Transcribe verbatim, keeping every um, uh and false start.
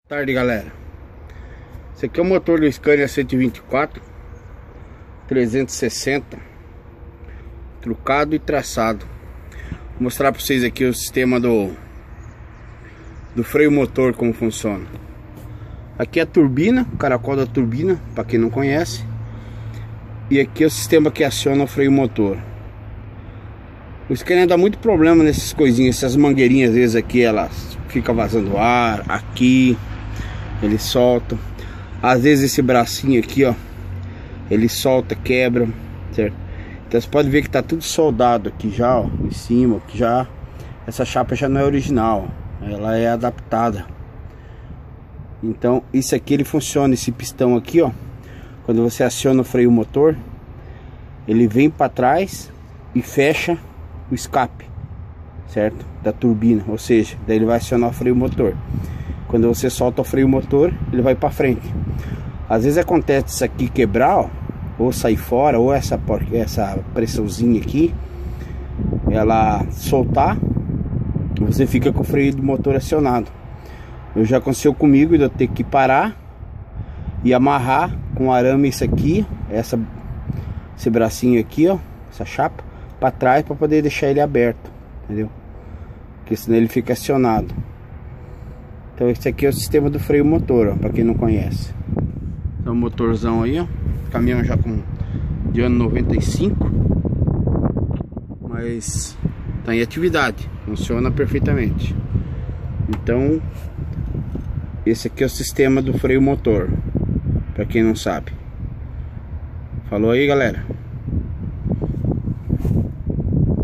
Boa tarde, galera. Esse aqui é o motor do Scania cento e vinte e quatro trezentos e sessenta, trucado e traçado. Vou mostrar para vocês aqui o sistema do do freio motor, como funciona. Aqui é a turbina, o caracol da turbina, para quem não conhece. E aqui é o sistema que aciona o freio motor. O Scania dá muito problema nessas coisinhas, essas mangueirinhas, às vezes aqui elas ficam vazando ar, aqui ele solta. Às vezes esse bracinho aqui, ó, ele solta, quebra, certo? Então você pode ver que tá tudo soldado aqui já, ó, em cima, que já essa chapa já não é original, ela é adaptada. Então isso aqui ele funciona, esse pistão aqui, ó, quando você aciona o freio motor, ele vem para trás e fecha o escape, certo? Da turbina, ou seja, daí ele vai acionar o freio motor. Quando você solta o freio motor, ele vai para frente. Às vezes acontece isso aqui quebrar, ó, ou sair fora, ou essa, essa pressãozinha aqui ela soltar, você fica com o freio do motor acionado. Eu já aconteceu comigo de eu ter que parar e amarrar com arame isso aqui, essa, esse bracinho aqui, ó, essa chapa para trás, para poder deixar ele aberto, entendeu? Porque senão ele fica acionado. Então esse aqui é o sistema do freio motor, ó, para quem não conhece. Então o motorzão aí, ó, caminhão já com de ano noventa e cinco, mas tá em atividade, funciona perfeitamente. Então esse aqui é o sistema do freio motor, para quem não sabe. Falou aí, galera.